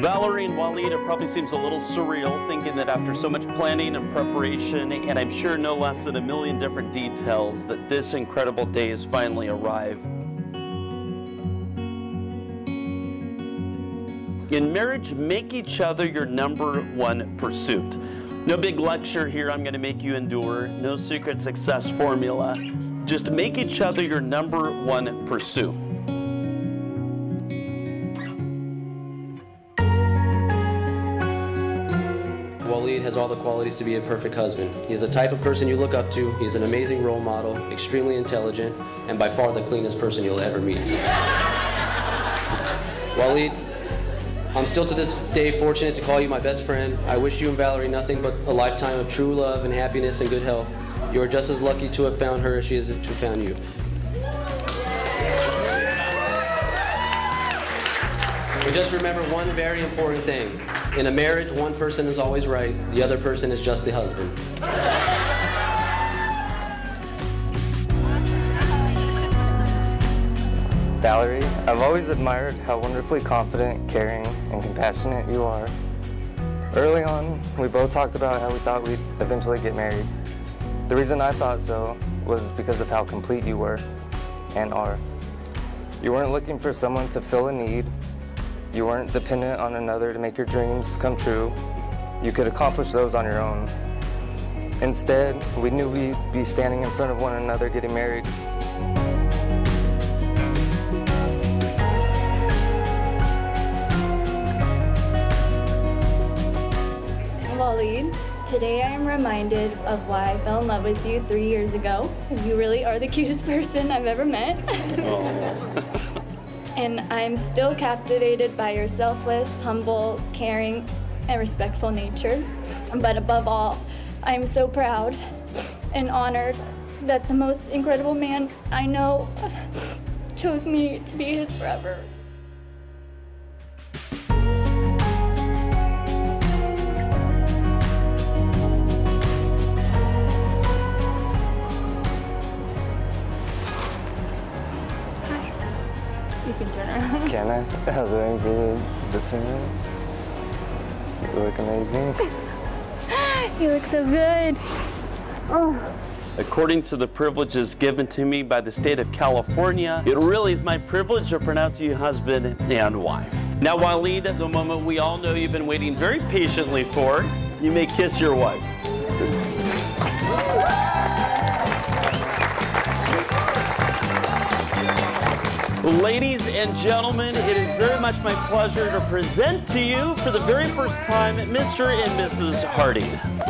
Valerie and Waleed, it probably seems a little surreal thinking that after so much planning and preparation, and I'm sure no less than a million different details, that this incredible day has finally arrived. In marriage, make each other your #1 pursuit. No big lecture here I'm going to make you endure. No secret success formula. Just make each other your #1 pursuit. Waleed has all the qualities to be a perfect husband. He is the type of person you look up to. He is an amazing role model, extremely intelligent, and by far the cleanest person you'll ever meet. Waleed, I'm still to this day fortunate to call you my best friend. I wish you and Valerie nothing but a lifetime of true love and happiness and good health. You are just as lucky to have found her as she is to have found you. But just remember one very important thing. In a marriage, one person is always right, the other person is just the husband. Valerie, I've always admired how wonderfully confident, caring, and compassionate you are. Early on, we both talked about how we thought we'd eventually get married. The reason I thought so was because of how complete you were and are. You weren't looking for someone to fill a need. You weren't dependent on another to make your dreams come true. You could accomplish those on your own. Instead, we knew we'd be standing in front of one another getting married. Waleed, today I am reminded of why I fell in love with you 3 years ago. You really are the cutest person I've ever met. And I'm still captivated by your selfless, humble, caring, and respectful nature. But above all, I am so proud and honored that the most incredible man I know chose me to be his forever. You can turn around. Can I? I was waiting for you to turn around. You look amazing. You look so good. Oh. According to the privileges given to me by the state of California, it really is my privilege to pronounce you husband and wife. Now, Waleed, at the moment we all know you've been waiting very patiently for, you may kiss your wife. Ladies and gentlemen, it is very much my pleasure to present to you for the very first time Mr. and Mrs. Harding.